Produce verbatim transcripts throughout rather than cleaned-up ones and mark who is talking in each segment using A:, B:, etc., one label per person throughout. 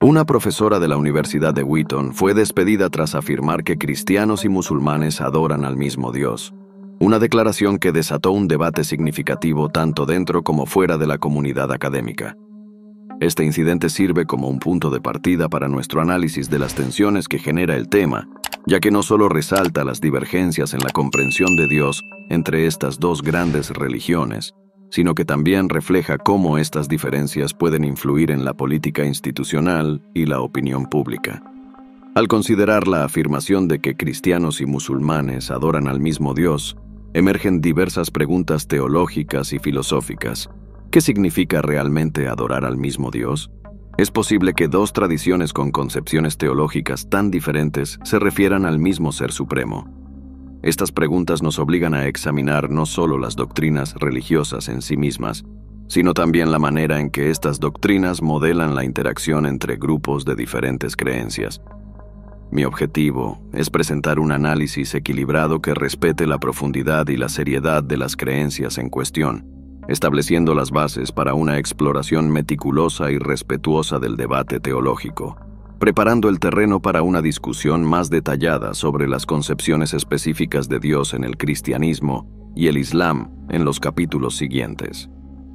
A: Una profesora de la Universidad de Wheaton fue despedida tras afirmar que cristianos y musulmanes adoran al mismo Dios. Una declaración que desató un debate significativo tanto dentro como fuera de la comunidad académica. Este incidente sirve como un punto de partida para nuestro análisis de las tensiones que genera el tema, ya que no solo resalta las divergencias en la comprensión de Dios entre estas dos grandes religiones, sino que también refleja cómo estas diferencias pueden influir en la política institucional y la opinión pública. Al considerar la afirmación de que cristianos y musulmanes adoran al mismo Dios, emergen diversas preguntas teológicas y filosóficas. ¿Qué significa realmente adorar al mismo Dios? ¿Es posible que dos tradiciones con concepciones teológicas tan diferentes se refieran al mismo Ser Supremo? Estas preguntas nos obligan a examinar no solo las doctrinas religiosas en sí mismas, sino también la manera en que estas doctrinas modelan la interacción entre grupos de diferentes creencias. Mi objetivo es presentar un análisis equilibrado que respete la profundidad y la seriedad de las creencias en cuestión, estableciendo las bases para una exploración meticulosa y respetuosa del debate teológico, preparando el terreno para una discusión más detallada sobre las concepciones específicas de Dios en el cristianismo y el Islam en los capítulos siguientes.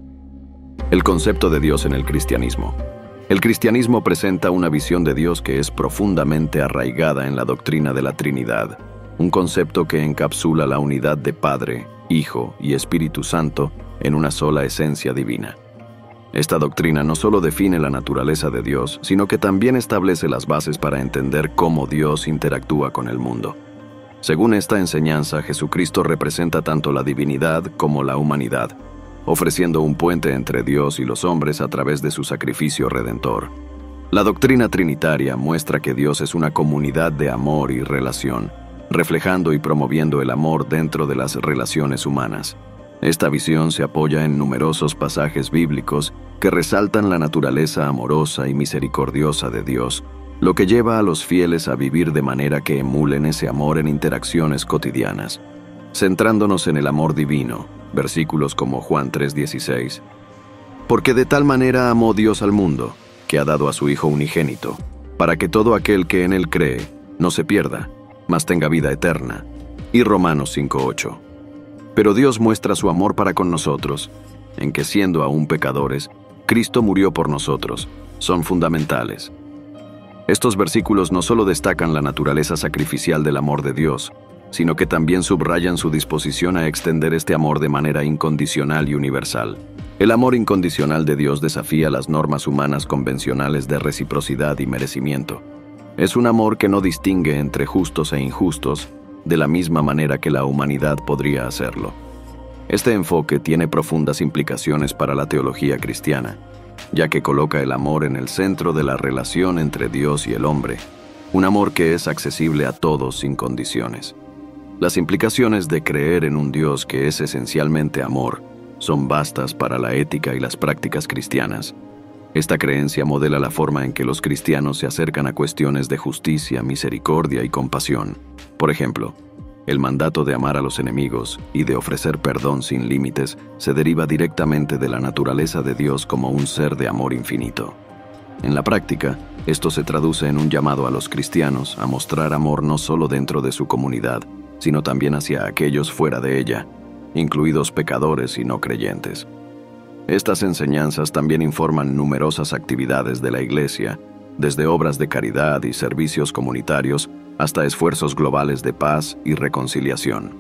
A: El concepto de Dios en el cristianismo. El cristianismo presenta una visión de Dios que es profundamente arraigada en la doctrina de la Trinidad, un concepto que encapsula la unidad de Padre, Hijo y Espíritu Santo en una sola esencia divina. Esta doctrina no solo define la naturaleza de Dios, sino que también establece las bases para entender cómo Dios interactúa con el mundo. Según esta enseñanza, Jesucristo representa tanto la divinidad como la humanidad, ofreciendo un puente entre Dios y los hombres a través de su sacrificio redentor. La doctrina trinitaria muestra que Dios es una comunidad de amor y relación, reflejando y promoviendo el amor dentro de las relaciones humanas. Esta visión se apoya en numerosos pasajes bíblicos que resaltan la naturaleza amorosa y misericordiosa de Dios, lo que lleva a los fieles a vivir de manera que emulen ese amor en interacciones cotidianas. Centrándonos en el amor divino, versículos como Juan tres dieciséis. Porque de tal manera amó Dios al mundo, que ha dado a su Hijo unigénito, para que todo aquel que en él cree no se pierda, mas tenga vida eterna. Y Romanos cinco ocho. Pero Dios muestra su amor para con nosotros, en que siendo aún pecadores, Cristo murió por nosotros. Son fundamentales. Estos versículos no solo destacan la naturaleza sacrificial del amor de Dios, sino que también subrayan su disposición a extender este amor de manera incondicional y universal. El amor incondicional de Dios desafía las normas humanas convencionales de reciprocidad y merecimiento. Es un amor que no distingue entre justos e injustos, de la misma manera que la humanidad podría hacerlo. Este enfoque tiene profundas implicaciones para la teología cristiana, ya que coloca el amor en el centro de la relación entre Dios y el hombre, un amor que es accesible a todos sin condiciones. Las implicaciones de creer en un Dios que es esencialmente amor son vastas para la ética y las prácticas cristianas. Esta creencia modela la forma en que los cristianos se acercan a cuestiones de justicia, misericordia y compasión. Por ejemplo, el mandato de amar a los enemigos y de ofrecer perdón sin límites se deriva directamente de la naturaleza de Dios como un ser de amor infinito. En la práctica, esto se traduce en un llamado a los cristianos a mostrar amor no solo dentro de su comunidad, sino también hacia aquellos fuera de ella, incluidos pecadores y no creyentes. Estas enseñanzas también informan numerosas actividades de la Iglesia, desde obras de caridad y servicios comunitarios hasta esfuerzos globales de paz y reconciliación.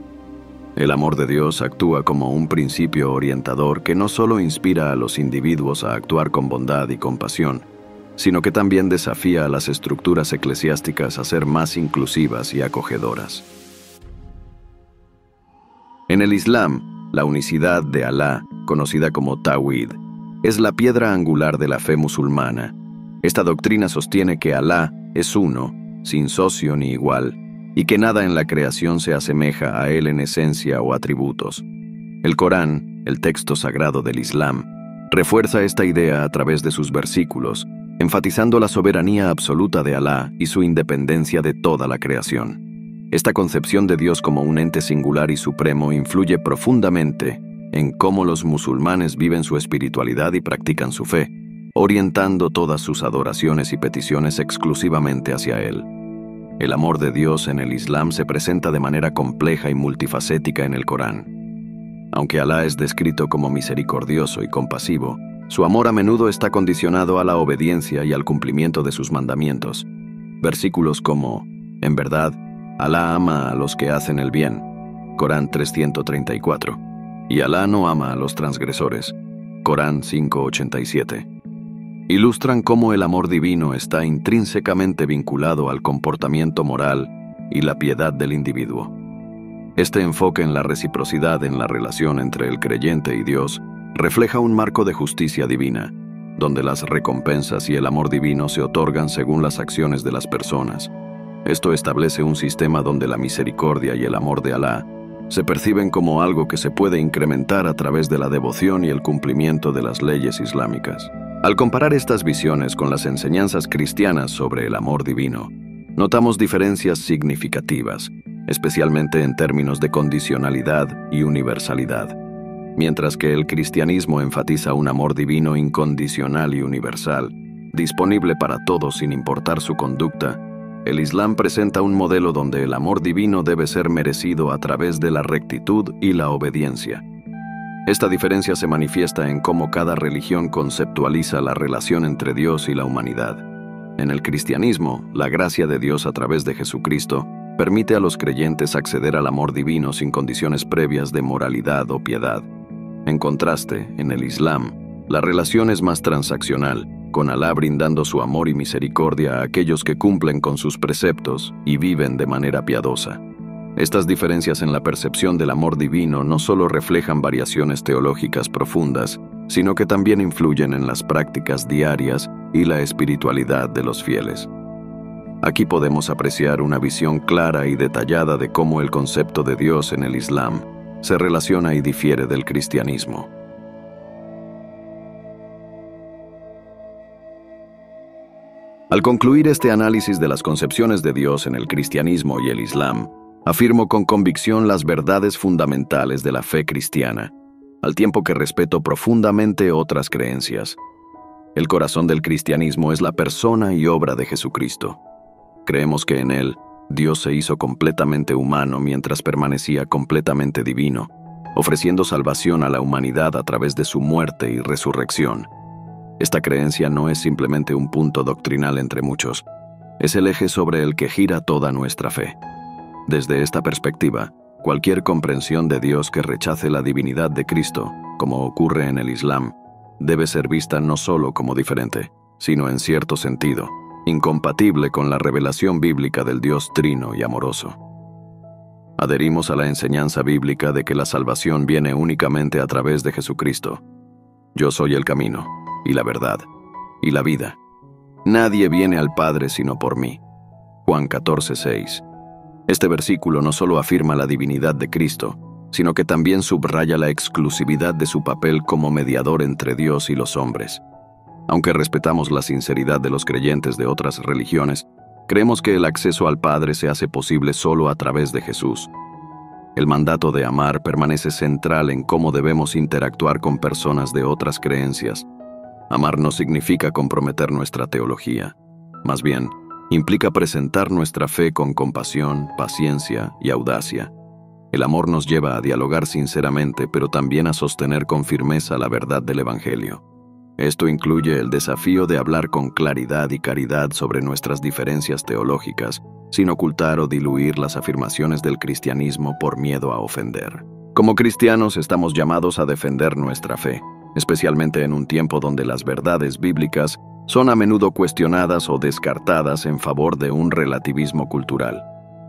A: El amor de Dios actúa como un principio orientador que no solo inspira a los individuos a actuar con bondad y compasión, sino que también desafía a las estructuras eclesiásticas a ser más inclusivas y acogedoras. En el Islam, la unicidad de Alá, conocida como Tawhid, es la piedra angular de la fe musulmana. Esta doctrina sostiene que Alá es uno, sin socio ni igual, y que nada en la creación se asemeja a él en esencia o atributos. El Corán, el texto sagrado del Islam, refuerza esta idea a través de sus versículos, enfatizando la soberanía absoluta de Alá y su independencia de toda la creación. Esta concepción de Dios como un ente singular y supremo influye profundamente en cómo los musulmanes viven su espiritualidad y practican su fe, orientando todas sus adoraciones y peticiones exclusivamente hacia Él. El amor de Dios en el Islam se presenta de manera compleja y multifacética en el Corán. Aunque Alá es descrito como misericordioso y compasivo, su amor a menudo está condicionado a la obediencia y al cumplimiento de sus mandamientos. Versículos como, en verdad, Alá ama a los que hacen el bien, Corán trescientos treinta y cuatro, y Alá no ama a los transgresores, Corán quinientos ochenta y siete. Ilustran cómo el amor divino está intrínsecamente vinculado al comportamiento moral y la piedad del individuo. Este enfoque en la reciprocidad en la relación entre el creyente y Dios refleja un marco de justicia divina, donde las recompensas y el amor divino se otorgan según las acciones de las personas. Esto establece un sistema donde la misericordia y el amor de Alá se perciben como algo que se puede incrementar a través de la devoción y el cumplimiento de las leyes islámicas. Al comparar estas visiones con las enseñanzas cristianas sobre el amor divino, notamos diferencias significativas, especialmente en términos de condicionalidad y universalidad. Mientras que el cristianismo enfatiza un amor divino incondicional y universal, disponible para todos sin importar su conducta, el Islam presenta un modelo donde el amor divino debe ser merecido a través de la rectitud y la obediencia. Esta diferencia se manifiesta en cómo cada religión conceptualiza la relación entre Dios y la humanidad. En el cristianismo, la gracia de Dios a través de Jesucristo permite a los creyentes acceder al amor divino sin condiciones previas de moralidad o piedad. En contraste, en el Islam, la relación es más transaccional, con Alá brindando su amor y misericordia a aquellos que cumplen con sus preceptos y viven de manera piadosa. Estas diferencias en la percepción del amor divino no solo reflejan variaciones teológicas profundas, sino que también influyen en las prácticas diarias y la espiritualidad de los fieles. Aquí podemos apreciar una visión clara y detallada de cómo el concepto de Dios en el Islam se relaciona y difiere del cristianismo. Al concluir este análisis de las concepciones de Dios en el cristianismo y el Islam, afirmo con convicción las verdades fundamentales de la fe cristiana, al tiempo que respeto profundamente otras creencias. El corazón del cristianismo es la persona y obra de Jesucristo. Creemos que en Él, Dios se hizo completamente humano mientras permanecía completamente divino, ofreciendo salvación a la humanidad a través de su muerte y resurrección. Esta creencia no es simplemente un punto doctrinal entre muchos, es el eje sobre el que gira toda nuestra fe. Desde esta perspectiva, cualquier comprensión de Dios que rechace la divinidad de Cristo, como ocurre en el Islam, debe ser vista no solo como diferente, sino en cierto sentido, incompatible con la revelación bíblica del Dios trino y amoroso. Adherimos a la enseñanza bíblica de que la salvación viene únicamente a través de Jesucristo. Yo soy el camino, y la verdad, y la vida. Nadie viene al Padre sino por mí. Juan catorce seis. Este versículo no solo afirma la divinidad de Cristo, sino que también subraya la exclusividad de su papel como mediador entre Dios y los hombres. Aunque respetamos la sinceridad de los creyentes de otras religiones, creemos que el acceso al Padre se hace posible solo a través de Jesús. El mandato de amar permanece central en cómo debemos interactuar con personas de otras creencias. Amar no significa comprometer nuestra teología. Más bien, implica presentar nuestra fe con compasión, paciencia y audacia. El amor nos lleva a dialogar sinceramente, pero también a sostener con firmeza la verdad del Evangelio. Esto incluye el desafío de hablar con claridad y caridad sobre nuestras diferencias teológicas, sin ocultar o diluir las afirmaciones del cristianismo por miedo a ofender. Como cristianos estamos llamados a defender nuestra fe, especialmente en un tiempo donde las verdades bíblicas son a menudo cuestionadas o descartadas en favor de un relativismo cultural.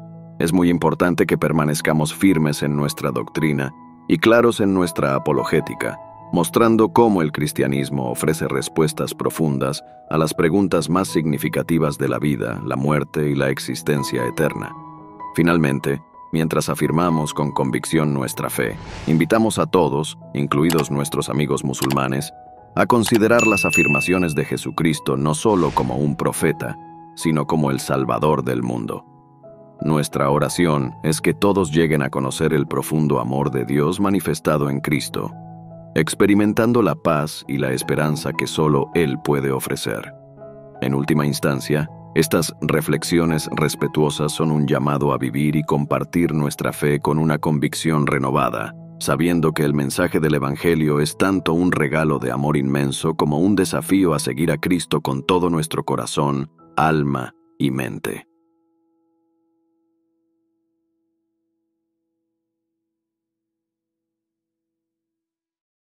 A: Es muy importante que permanezcamos firmes en nuestra doctrina y claros en nuestra apologética, mostrando cómo el cristianismo ofrece respuestas profundas a las preguntas más significativas de la vida, la muerte y la existencia eterna. Finalmente, mientras afirmamos con convicción nuestra fe, invitamos a todos, incluidos nuestros amigos musulmanes, a considerar las afirmaciones de Jesucristo no solo como un profeta, sino como el Salvador del mundo. Nuestra oración es que todos lleguen a conocer el profundo amor de Dios manifestado en Cristo. experimentando la paz y la esperanza que solo Él puede ofrecer. En última instancia, estas reflexiones respetuosas son un llamado a vivir y compartir nuestra fe con una convicción renovada, sabiendo que el mensaje del Evangelio es tanto un regalo de amor inmenso como un desafío a seguir a Cristo con todo nuestro corazón, alma y mente.